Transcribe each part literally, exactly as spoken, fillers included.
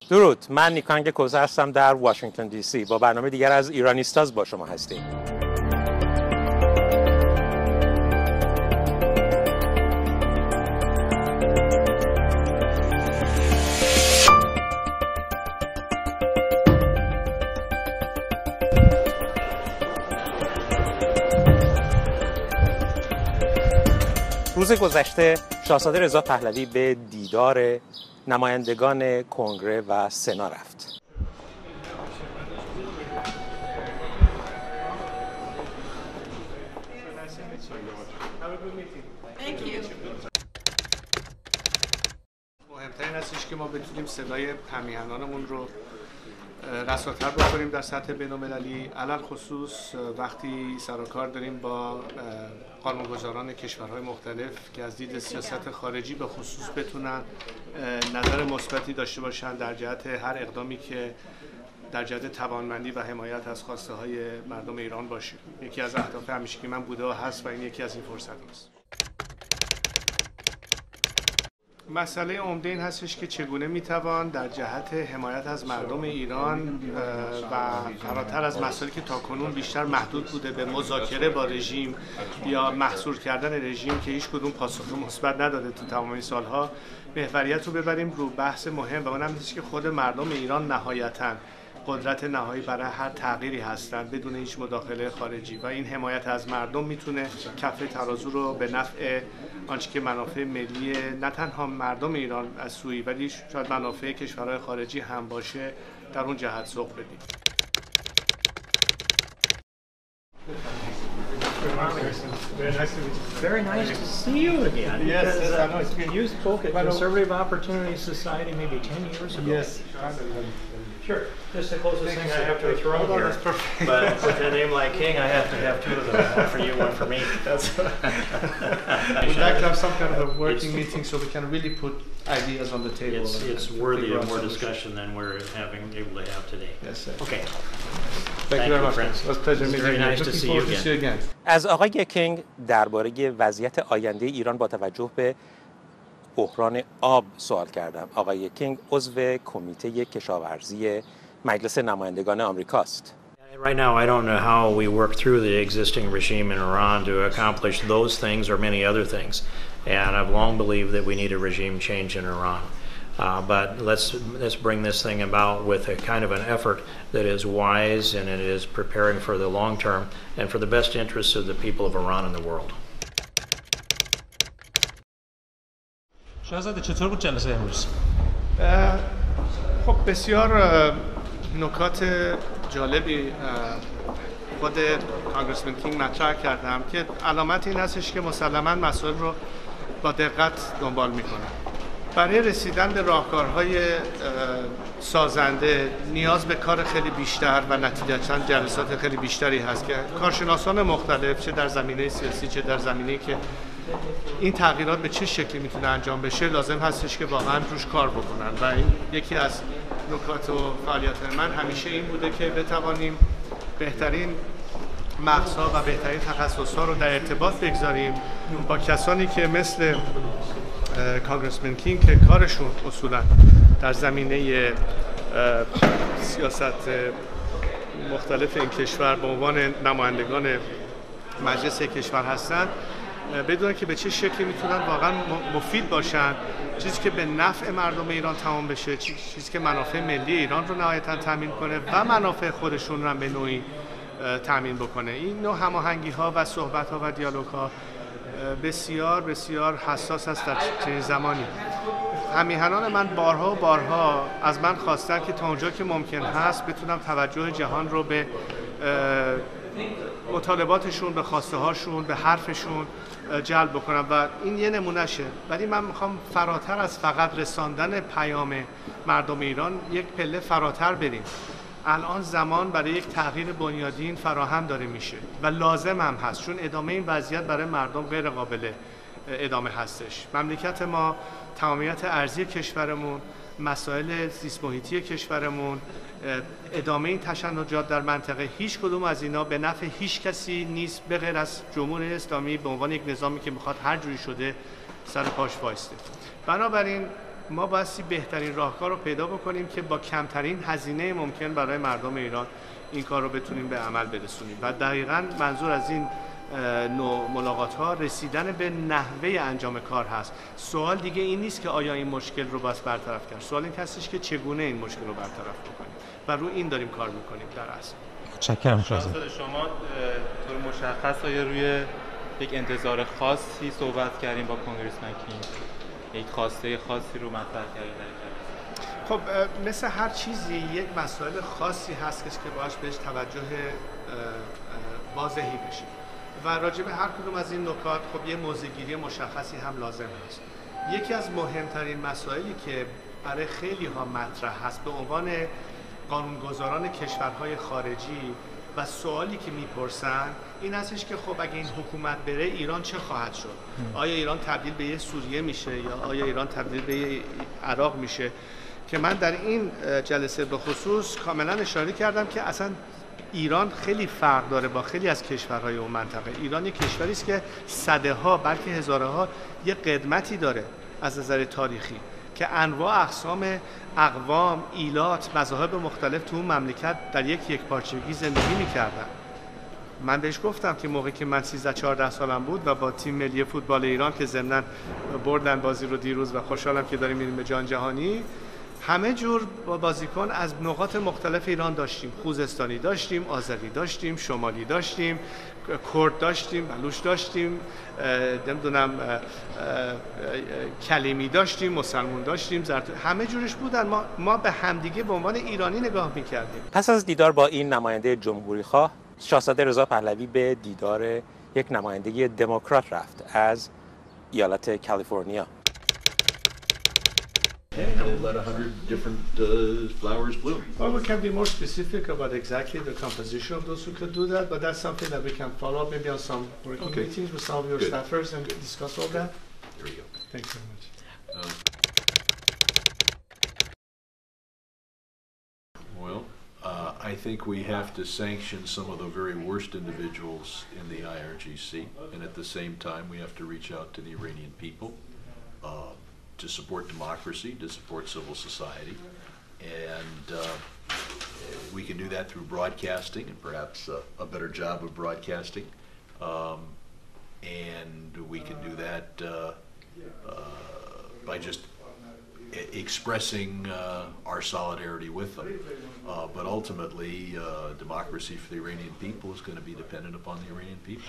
درود، من نیکانگ کوزه هستم در واشنگتن دی سی. با برنامه دیگر از ایرانیستاز با شما هستیم. روز گذشته شاهزاده رضا پهلوی به دیدار نمایندگان کنگره و سنا رفت. مهمترین هستش که ما بتونیم صدای همیهنانمون رو رساتر بکنیم در سطح بین‌المللی، علل خصوص وقتی سر و کار داریم با قانونگذاران کشورهای مختلف که از دید سیاست خارجی به خصوص بتونن نظر مثبتی داشته باشن در جهت هر اقدامی که در جهت توانمندی و حمایت از خواسته های مردم ایران باشه. یکی از اهداف همیشگی من بوده و هست و این یکی از این فرصت است. مسئله عمده این هستش که چگونه میتوان در جهت حمایت از مردم ایران و فراتر از مسائلی که تاکنون بیشتر محدود بوده به مذاکره با رژیم یا محصور کردن رژیم که هیچ کدوم پاسخ مثبت نداده تو تمام این سالها، محوریت رو ببریم رو بحث مهم و اون هم که خود مردم ایران نهایتاً قدرت نهایی برای هر تغییری هستند بدون هیچ مداخله خارجی و این حمایت از مردم میتونه کفه ترازو رو به نفع آنچه که منافع ملی نه تنها مردم ایران از سوی ولی شاید منافع کشورهای خارجی هم باشه در اون جهت سوق بدیم. Very nice to meet you. Very nice to see you again. Yes, because, yes, uh, I know. It's been you spoke at Conservative Opportunity Society maybe ten years ago. Yes. Sure. Just to close this thing, I have to throw Oh, here. that's perfect. But with a name like King, I have to have two of them. One for you, one for me. That's We'd like to have some kind of a working meeting so we can really put ideas on the table. It's, it's worthy of more discussion than we're having able to have today. Yes, sir. Okay. Thank, Thank you very you, much. friends. It was a pleasure It's meeting very you. nice to Looking see forward you to see you again. از آقای کینگ درباره وضعیت آینده ایران با توجه به بحران آب سوال کردم. آقای کینگ عضو کمیته کشاورزی مجلس نمایندگان آمریکاست. Right now, I don't know how we work through the existing regime in Iran to accomplish those things or many other things. And I've long believed that we need a regime change in Iran. Uh, but let's let's bring this thing about with a kind of an effort that is wise and it is preparing for the long term and for the best interests of the people of Iran and the world. شاهزاده چطور بود جلسه امروز؟ خب بسیار نکات جالبی خود کانگرسمن کینگ مطرح کردم که علامت این هستش که مسلماً مسائل رو با دقت دنبال میکنه. برای رسیدن به راهکارهای سازنده نیاز به کار خیلی بیشتر و نتیجتاً جلسات خیلی بیشتری هست که کارشناسان مختلف چه در زمینه سیاسی چه در زمینه که این تغییرات به چه شکلی میتونه انجام بشه لازم هستش که واقعا روش کار بکنن و این یکی از نکات و فعالیت من همیشه این بوده که بتوانیم بهترین مغزها و بهترین تخصصها رو در ارتباط بگذاریم با کسانی که مثل کانگرسمن کینگ که کارشون اصولا در زمینه سیاست مختلف این کشور به عنوان نمایندگان مجلس کشور هستند بدونن که به چه شکلی میتونن واقعا مفید باشن، چیزی که به نفع مردم ایران تمام بشه، چیزی که منافع ملی ایران رو نهایتاً تامین کنه و منافع خودشون رو هم به نوعی تامین بکنه. این نوع هماهنگی ها و صحبت ها و دیالوگ ها بسیار بسیار حساس است در چنین زمانی. همیهنان من بارها و بارها از من خواستن که تا اونجا که ممکن هست بتونم توجه جهان رو به مطالباتشون، به خواسته هاشون، به حرفشون جلب بکنم و این یه نمونهشه. ولی من میخوام فراتر از فقط رساندن پیام مردم ایران یک پله فراتر بریم. الان زمان برای یک تغییر بنیادین فراهم داره میشه و لازم هم هست چون ادامه این وضعیت برای مردم غیر قابل ادامه هستش. مملکت ما، تمامیت ارضی کشورمون، مسائل زیست محیطی کشورمون، ادامه این تشنجات در منطقه، هیچ کدوم از اینا به نفع هیچ کسی نیست به غیر از جمهوری اسلامی به عنوان یک نظامی که میخواد هر جوری شده سر پاش وایسته. بنابراین ما بایستی بهترین راهکار رو پیدا بکنیم که با کمترین هزینه ممکن برای مردم ایران این کار رو بتونیم به عمل برسونیم و دقیقاً منظور از این نوع ملاقات ها رسیدن به نحوه انجام کار هست. سوال دیگه این نیست که آیا این مشکل رو باید برطرف کرد، سوال این هستش که چگونه این مشکل رو برطرف بکنیم و رو این داریم کار میکنیم در اصل. متشکرم شاهزاده. شما طور مشخص آیا روی یک انتظار خاصی صحبت کردیم با کنگرسمن کینگ، یک خواسته خاصی رو مطرح کردیم؟ خب مثل هر چیزی یک مسائل خاصی هست که باید بهش توجه واضحی بشه و راجع به هر کدوم از این نکات خب یه موضع‌گیری مشخصی هم لازم هست. یکی از مهمترین مسائلی که برای خیلی ها مطرح هست به عنوان قانونگذاران کشورهای خارجی و سوالی که میپرسن این هستش که خب اگه این حکومت بره ایران چه خواهد شد؟ آیا ایران تبدیل به یه سوریه میشه یا آیا ایران تبدیل به یه عراق میشه؟ که من در این جلسه به خصوص کاملا اشاره کردم که اصلا ایران خیلی فرق داره با خیلی از کشورهای اون منطقه. ایران یک کشوری است که صده ها بلکه هزاره ها یه قدمتی داره از نظر تاریخی که انواع اقسام اقوام، ایلات، مذاهب مختلف تو اون مملکت در یک یک پارچگی زندگی می‌کردن. من بهش گفتم که موقعی که من سیزده چهارده سالم بود و با تیم ملی فوتبال ایران که ضمناً بردن بازی رو دیروز و خوشحالم که داریم میریم به جام جهانی، همه جور بازیکن از نقاط مختلف ایران داشتیم. خوزستانی داشتیم، آذری داشتیم، شمالی داشتیم، کرد داشتیم، بلوچ داشتیم، نمیدونم کلیمی داشتیم، مسلمون داشتیم، زرتشت، همه جورش بودن. ما ما به همدیگه به عنوان ایرانی نگاه می‌کردیم. پس از دیدار با این نماینده جمهوری‌خواه، شاهزاده رضا پهلوی به دیدار یک نماینده دموکرات رفت از ایالت کالیفرنیا. And let a hundred different uh, flowers bloom. Well, we can be more specific about exactly the composition of those who could do that, but that's something that we can follow up maybe on some working Okay. meetings with some of your Good. staffers and discuss all that. There we go. Thanks very much. Um, well, uh, I think we have to sanction some of the very worst individuals in the I R G C, and at the same time we have to reach out to the Iranian people. Uh, to support democracy, to support civil society, and uh, we can do that through broadcasting and perhaps uh, a better job of broadcasting, um, and we can do that uh, uh, by just e- expressing uh, our solidarity with them. Uh, but ultimately, uh, democracy for the Iranian people is going to be dependent upon the Iranian people.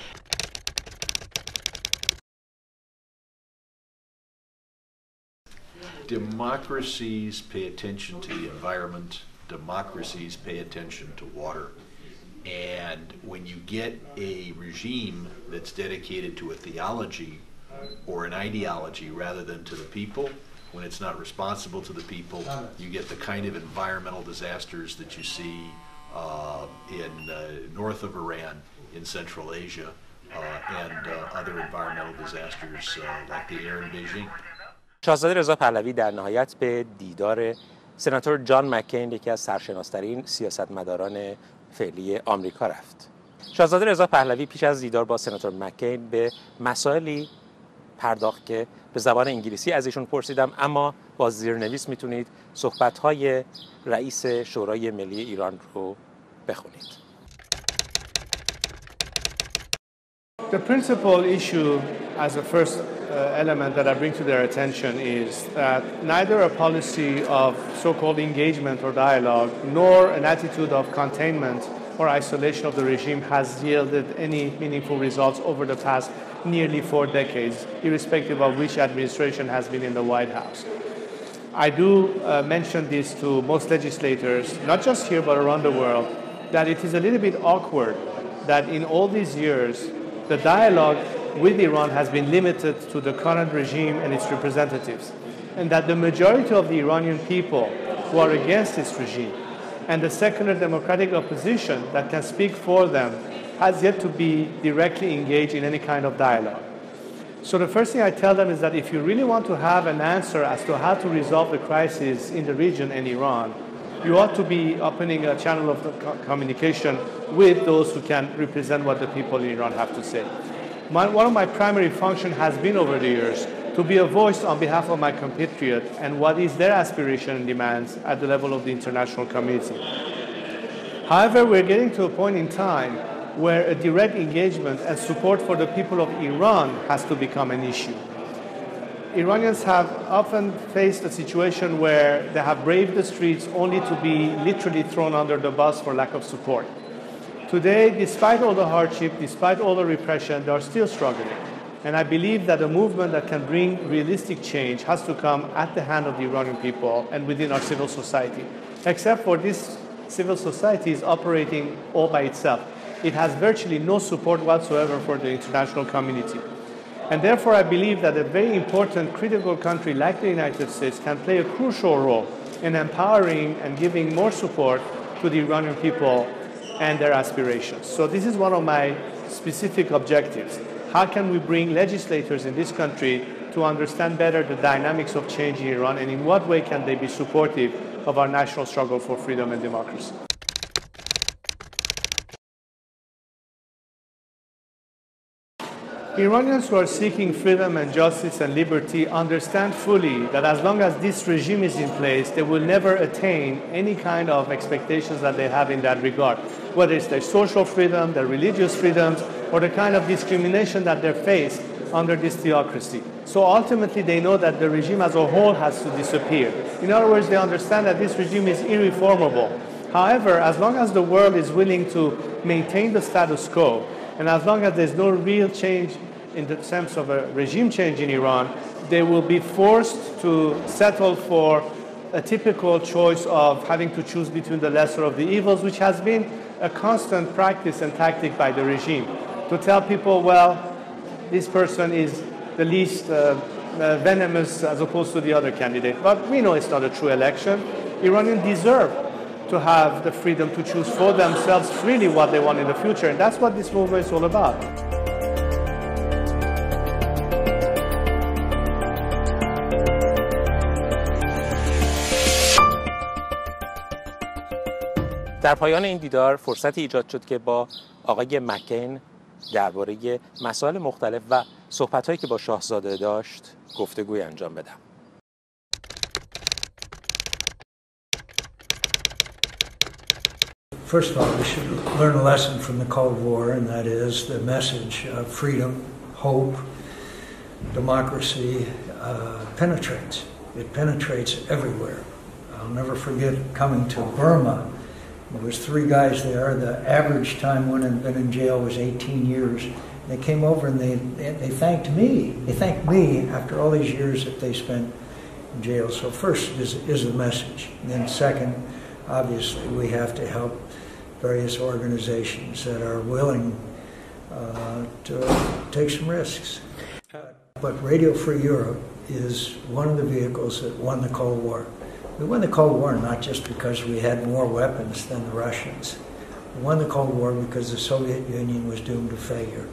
Democracies pay attention to the environment. Democracies pay attention to water. And when you get a regime that's dedicated to a theology or an ideology rather than to the people, when it's not responsible to the people, you get the kind of environmental disasters that you see uh, in uh, north of Iran, in Central Asia, uh, and uh, other environmental disasters uh, like the air in Beijing. شاهزاده رضا پهلوی در نهایت به دیدار سناتور جان مکین، یکی از سرشناس‌ترین سیاستمداران فعلی آمریکا رفت. شاهزاده رضا پهلوی پیش از دیدار با سناتور مکین به مسائلی پرداخت که به زبان انگلیسی از ایشون پرسیدم، اما با زیرنویس میتونید صحبت‌های رئیس شورای ملی ایران رو بخونید. The principal issue as a first uh, element that I bring to their attention is that neither a policy of so-called engagement or dialogue nor an attitude of containment or isolation of the regime has yielded any meaningful results over the past nearly four decades, irrespective of which administration has been in the White House. I do uh, mention this to most legislators, not just here but around the world, that it is a little bit awkward that in all these years the dialogue with Iran has been limited to the current regime and its representatives, and that the majority of the Iranian people who are against this regime and the secular democratic opposition that can speak for them has yet to be directly engaged in any kind of dialogue. So the first thing I tell them is that if you really want to have an answer as to how to resolve the crisis in the region and Iran, you ought to be opening a channel of communication with those who can represent what the people in Iran have to say. My, one of my primary functions has been over the years to be a voice on behalf of my compatriots and what is their aspiration and demands at the level of the international community. However, we're getting to a point in time where a direct engagement and support for the people of Iran has to become an issue. Iranians have often faced a situation where they have braved the streets only to be literally thrown under the bus for lack of support. Today, despite all the hardship, despite all the repression, they are still struggling. And I believe that a movement that can bring realistic change has to come at the hand of the Iranian people and within our civil society. Except for this civil society is operating all by itself. It has virtually no support whatsoever for the international community. And therefore, I believe that a very important critical country like the United States can play a crucial role in empowering and giving more support to the Iranian people and their aspirations. So this is one of my specific objectives. How can we bring legislators in this country to understand better the dynamics of change in Iran, and in what way can they be supportive of our national struggle for freedom and democracy? Iranians who are seeking freedom and justice and liberty understand fully that as long as this regime is in place, they will never attain any kind of expectations that they have in that regard, whether it's their social freedom, their religious freedoms, or the kind of discrimination that they face under this theocracy. So ultimately, they know that the regime as a whole has to disappear. In other words, they understand that this regime is irreformable. However, as long as the world is willing to maintain the status quo, and as long as there's no real change in the sense of a regime change in Iran, they will be forced to settle for a typical choice of having to choose between the lesser of the evils, which has been a constant practice and tactic by the regime. To tell people, well, this person is the least uh, uh, venomous as opposed to the other candidate. But we know it's not a true election. Iranians deserve to have the freedom to choose for themselves freely what they want in the future. And that's what this movement is all about. در پایان این دیدار فرصتی ایجاد شد که با آقای مکین درباره مسائل مختلف و صحبت‌هایی که با شاهزاده داشت گفتگوی انجام بدم. First of all, we should learn a lesson from the Cold War, and that is the message of freedom, hope, democracy uh, penetrates. It penetrates everywhere. I'll never forget coming to Burma. There was three guys there. The average time one had been in jail was eighteen years. They came over and they, they thanked me. They thanked me after all these years that they spent in jail. So first is, is the message. And then second, obviously, we have to help various organizations that are willing uh, to take some risks. But Radio Free Europe is one of the vehicles that won the Cold War. We won the Cold War not just because we had more weapons than the Russians. We won the Cold War because the Soviet Union was doomed to failure.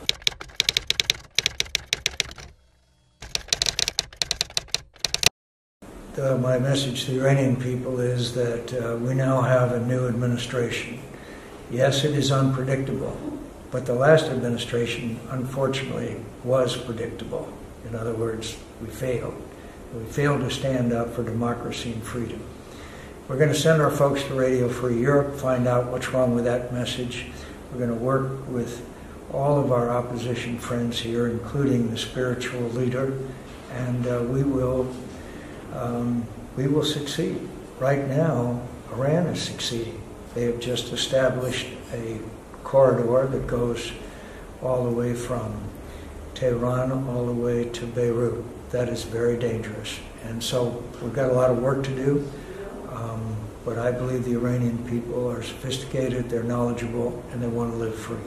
Uh, my message to the Iranian people is that uh, we now have a new administration. Yes, it is unpredictable, but the last administration, unfortunately, was predictable. In other words, we failed. We failed to stand up for democracy and freedom. We're going to send our folks to Radio Free Europe, find out what's wrong with that message. We're going to work with all of our opposition friends here, including the spiritual leader, and uh, we will Um, we will succeed. Right now, Iran is succeeding. They have just established a corridor that goes all the way from Tehran all the way to Beirut. That is very dangerous. And so we've got a lot of work to do, um, but I believe the Iranian people are sophisticated, they're knowledgeable, and they want to live free.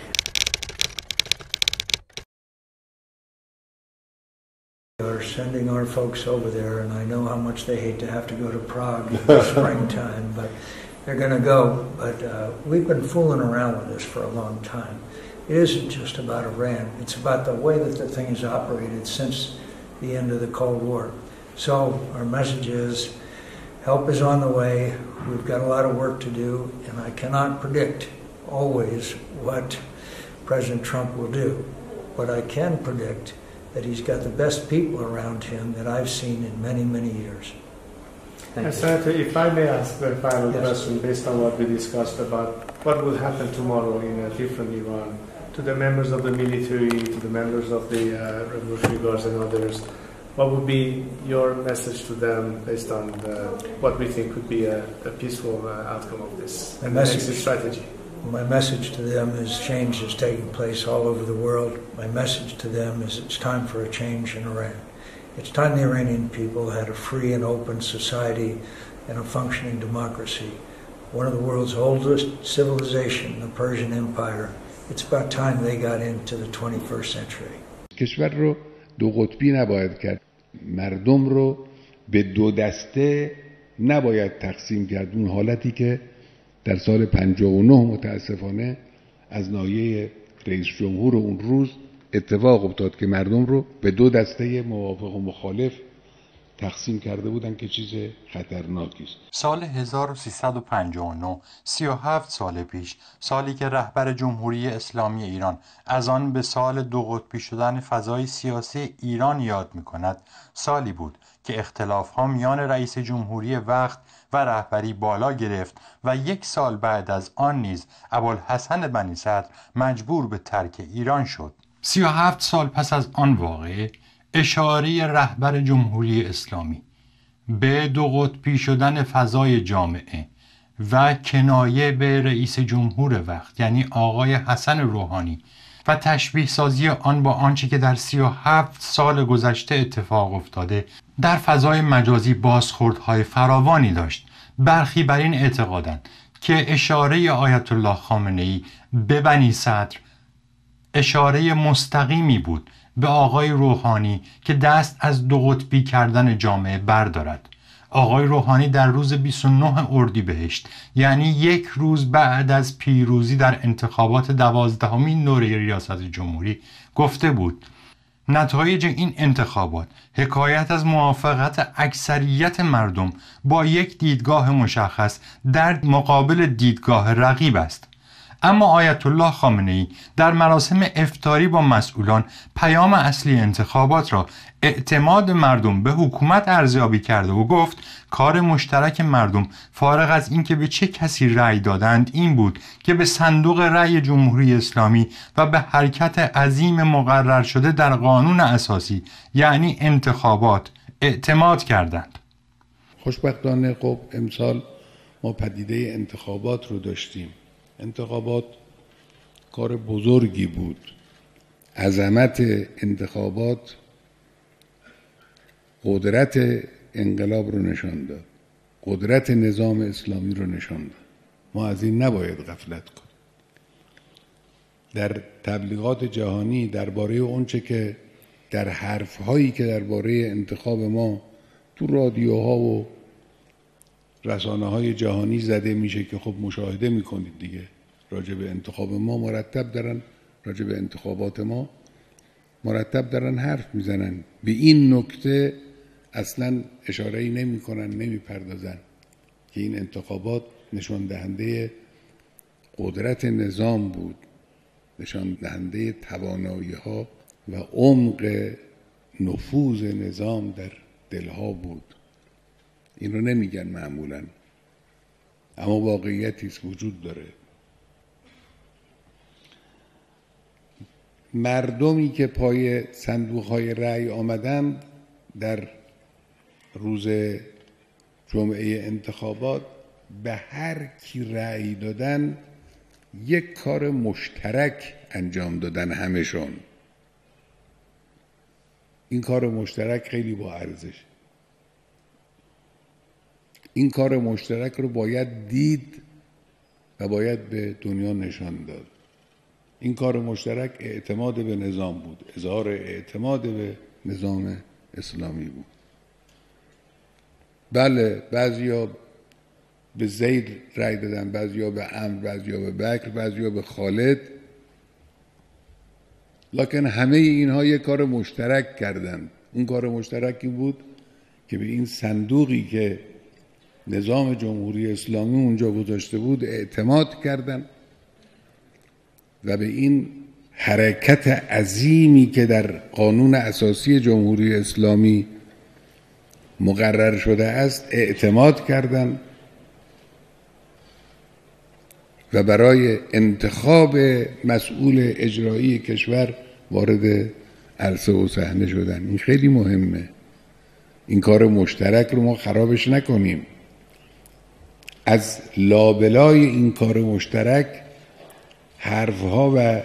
We are sending our folks over there, and I know how much they hate to have to go to Prague in the springtime, but they're going to go. But uh, we've been fooling around with this for a long time. It isn't just about Iran. It's about the way that the thing has operated since the end of the Cold War. So our message is, help is on the way. We've got a lot of work to do, and I cannot predict always what President Trump will do. But I can predict that he's got the best people around him that I've seen in many, many years. And Senator, if I may ask the final Yes. question based on what we discussed about what will happen tomorrow in a different Iran, to the members of the military, to the members of the uh, Revolutionary Guards and others, what would be your message to them based on the, what we think could be a, a peaceful uh, outcome of this and the exit strategy? My message to them is change is taking place all over the world. My message to them is it's time for a change in Iran. It's time the Iranian people had a free and open society and a functioning democracy. One of the world's oldest civilization, the Persian Empire. It's about time they got into the twenty-first century. کشور رو دو قطبی نباید کرد. مردم رو به دو دسته نباید تقسیم کرد. اون حالتی که در سال پنجاه و نه متاسفانه از ناحیه رئیس جمهور اون روز اتفاق افتاد که مردم رو به دو دسته موافق و مخالف تقسیم کرده بودن که چیز خطرناکی است. سال هزار و سیصد و پنجاه و نه، سی و هفت سال پیش، سالی که رهبر جمهوری اسلامی ایران از آن به سال دو قطبی شدن فضای سیاسی ایران یاد می‌کند، سالی بود که اختلاف‌ها میان رئیس جمهوری وقت و رهبری بالا گرفت و یک سال بعد از آن نیز ابوالحسن بنی صدر مجبور به ترک ایران شد. سی و هفت سال پس از آن واقعه، اشاره رهبر جمهوری اسلامی به دو قطبی شدن فضای جامعه و کنایه به رئیس جمهور وقت یعنی آقای حسن روحانی و تشبیه سازی آن با آنچه که در سی و هفت سال گذشته اتفاق افتاده در فضای مجازی بازخوردهای فراوانی داشت. برخی بر این اعتقادند که اشاره آیت الله خامنه‌ای به بنی صدر اشاره مستقیمی بود به آقای روحانی که دست از دو قطبی کردن جامعه بردارد. آقای روحانی در روز بیست و نه اردیبهشت یعنی یک روز بعد از پیروزی در انتخابات دوازدهمین دوره ریاست جمهوری گفته بود نتایج این انتخابات حکایت از موافقت اکثریت مردم با یک دیدگاه مشخص در مقابل دیدگاه رقیب است. اما آیت الله خامنه‌ای در مراسم افطاری با مسئولان پیام اصلی انتخابات را اعتماد مردم به حکومت ارزیابی کرده و گفت کار مشترک مردم فارغ از اینکه به چه کسی رأی دادند این بود که به صندوق رأی جمهوری اسلامی و به حرکت عظیم مقرر شده در قانون اساسی یعنی انتخابات اعتماد کردند. خوشبختانه خب امسال ما پدیده انتخابات رو داشتیم. انتخابات کار بزرگی بود. عظمت انتخابات قدرت انقلاب رو نشان داد. قدرت نظام اسلامی رو نشان داد. ما از این نباید غفلت کنیم. در تبلیغات جهانی درباره اونچه که در حرف‌هایی که درباره انتخاب ما تو رادیوها و رسانه‌های جهانی زده میشه که خب مشاهده میکنید دیگه راجع به انتخاب ما مرتب دارن راجع به انتخابات ما مرتب دارن حرف میزنن. به این نکته اصلا اشاره‌ای نمیکنن نمیپردازن که این انتخابات نشان دهنده قدرت نظام بود، نشان دهنده توانایی‌ها و عمق نفوذ نظام در دلها بود. این رو نمیگن معمولاً، اما واقعیتی است وجود داره. مردمی که پای صندوق‌های رأی آمدن در روز جمعه انتخابات به هر کی رأی دادن یک کار مشترک انجام دادن همشون. این کار مشترک خیلی با ارزش. این کار مشترک رو باید دید و باید به دنیا نشان داد. این کار مشترک اعتماد به نظام بود، اظهار اعتماد به نظام اسلامی بود. بله بعضیا به زید رأی دادن، بعضیا به عمرو، بعضیا به بکر، بعضیا به خالد، لکن همه اینها یک کار مشترک کردند. اون کار مشترکی بود که به این صندوقی که نظام جمهوری اسلامی اونجا گذاشته بود اعتماد کردن و به این حرکت عظیمی که در قانون اساسی جمهوری اسلامی مقرر شده است اعتماد کردند و برای انتخاب مسئول اجرایی کشور وارد عرصه و صحنه شدن. این خیلی مهمه. این کار مشترک رو ما خرابش نکنیم. از لابلای این کار مشترک حرفها و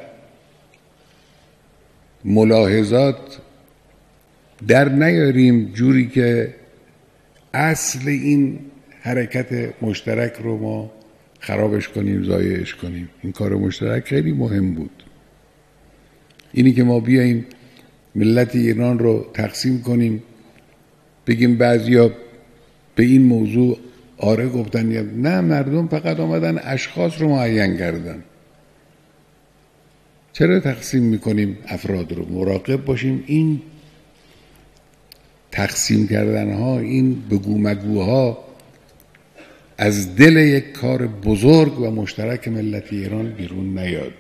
ملاحظات در نیاریم جوری که اصل این حرکت مشترک رو ما خرابش کنیم، ضایعش کنیم. این کار مشترک خیلی مهم بود. اینی که ما بیاییم ملت ایران رو تقسیم کنیم، بگیم بعضیا به این موضوع آره گفتن یا نه، مردم فقط آمدن اشخاص رو معین کردن. چرا تقسیم میکنیم افراد رو؟ مراقب باشیم این تقسیم کردن ها، این بگو مگوها از دل یک کار بزرگ و مشترک ملت ایران بیرون نیاد.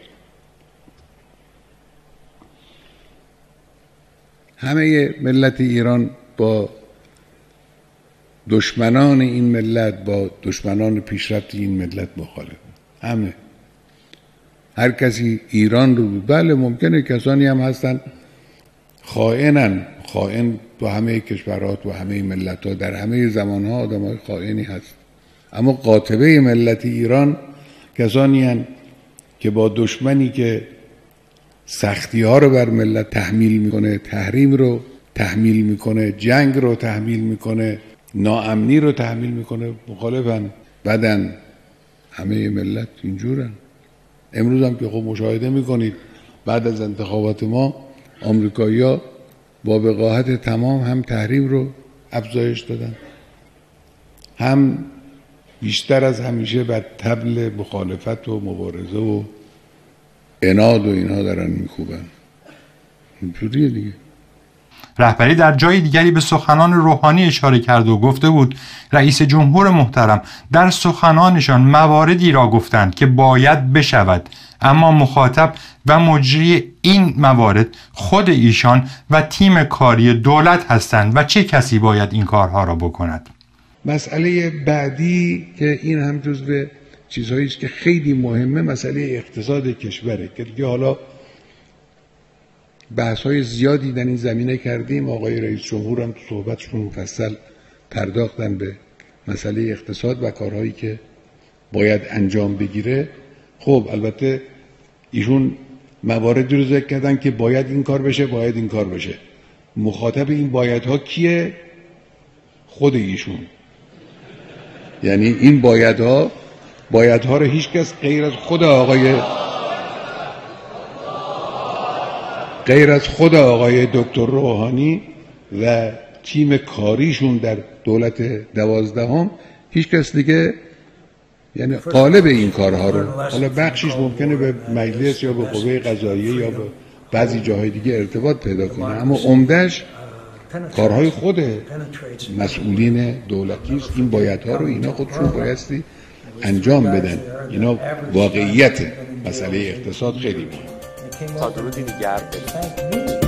همه ملت ایران با دشمنان این ملت، با دشمنان پیشرفت این ملت مخالف. همه هر کسی ایران رو، بله ممکنه کسانی هم هستن خائنن، خائن تو همه کشورها، تو همه ملت ها، در همه زمان ها آدم های خائنی هست، اما قاطبه ملت ایران کسانی هستند که با دشمنی که سختی ها رو بر ملت تحمیل میکنه، تحریم رو تحمیل میکنه، جنگ رو تحمیل میکنه، ناامنی رو تحمیل میکنه، مخالفن، بدن. همه ملت اینجورن. امروز هم که خب مشاهده میکنید بعد از انتخابات ما آمریکایی‌ها با وقاحت تمام هم تحریم رو افزایش دادن، هم بیشتر از همیشه بر طبل مخالفت و مبارزه و عناد و اینها دارن میکوبن. اینجوریه دیگه. رهبری در جای دیگری به سخنان روحانی اشاره کرد و گفته بود رئیس جمهور محترم در سخنانشان مواردی را گفتند که باید بشود، اما مخاطب و مجری این موارد خود ایشان و تیم کاری دولت هستند و چه کسی باید این کارها را بکند. مسئله بعدی که این هم جزو چیزهایی است که خیلی مهمه، مسئله اقتصاد کشوره که دیگه حالا بحث‌های زیادی در این زمینه کردیم. آقای رئیس جمهور هم تو صحبتشون مفصل پرداختن به مسئله اقتصاد و کارهایی که باید انجام بگیره. خب البته ایشون مواردی رو ذکر کردن که باید این کار بشه، باید این کار بشه. مخاطب این بایدها کیه؟ خود ایشون. یعنی این بایدها بایدها رو هیچ کس غیر از خود آقای غیر از خود آقای دکتر روحانی و تیم کاریشون در دولت دوازدهم هیچ کس دیگه یعنی قالب این کارها رو، حالا بخشیش ممکنه به مجلس یا به قوه قضاییه یا به بعضی جاهای دیگه ارتباط پیدا کنه، اما عمده‌اش کارهای خود مسئولین دولتی است. این بایدها رو اینا خودشون بایستی انجام بدن. اینا واقعیت مسئله اقتصاد خیلی مهمه. تا درودی دیگر بدید.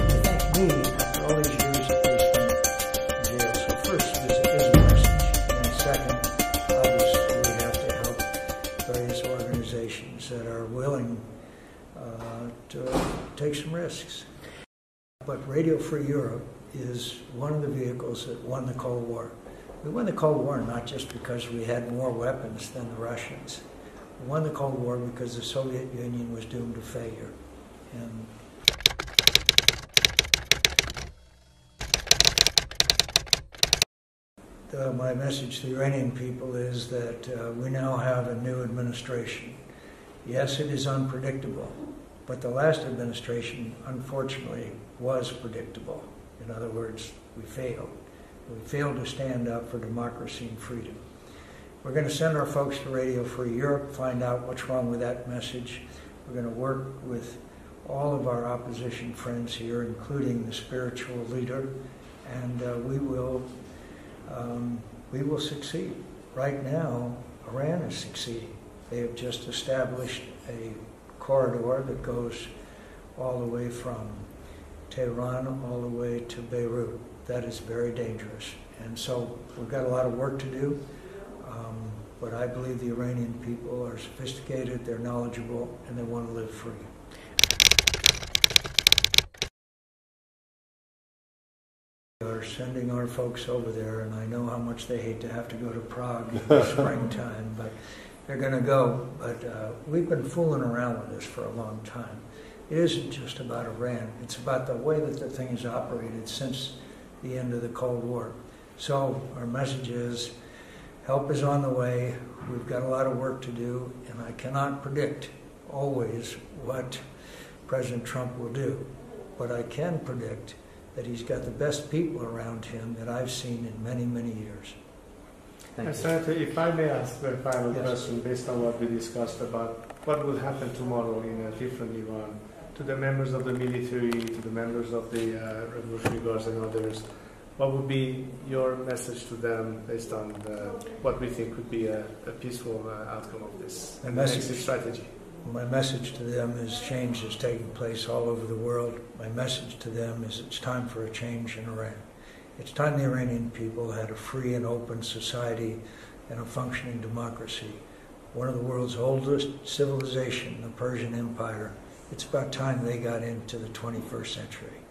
that are willing uh, to take some risks. But Radio Free Europe is one of the vehicles that won the Cold War. We won the Cold War not just because we had more weapons than the Russians. We won the Cold War because the Soviet Union was doomed to failure. And the, my message to the Iranian people is that uh, we now have a new administration. Yes, it is unpredictable, but the last administration, unfortunately, was predictable. In other words, we failed. We failed to stand up for democracy and freedom. We're going to send our folks to Radio Free Europe, find out what's wrong with that message. We're going to work with all of our opposition friends here, including the spiritual leader, and uh, we will um, we will succeed. Right now, Iran is succeeding. They have just established a corridor that goes all the way from Tehran all the way to Beirut. That is very dangerous. And so we've got a lot of work to do, um, but I believe the Iranian people are sophisticated, they're knowledgeable, and they want to live free. We are sending our folks over there, and I know how much they hate to have to go to Prague in the springtime, but they're going to go. But uh, we've been fooling around with this for a long time. It isn't just about Iran. It's about the way that the thing has operated since the end of the Cold War. So our message is, help is on the way. We've got a lot of work to do, and I cannot predict always what President Trump will do. But I can predict that he's got the best people around him that I've seen in many, many years. Thank you. Senator, if I may ask the final Yes. question based on what we discussed about what will happen tomorrow in a different Iran, to the members of the military, to the members of the uh, Revolutionary Guards and others, what would be your message to them based on the, what we think could be a, a peaceful uh, outcome of this The and message- the exit strategy? My message to them is change is taking place all over the world. My message to them is it's time for a change in Iran. It's time the Iranian people had a free and open society and a functioning democracy. One of the world's oldest civilization, the Persian Empire. It's about time they got into the twenty-first century.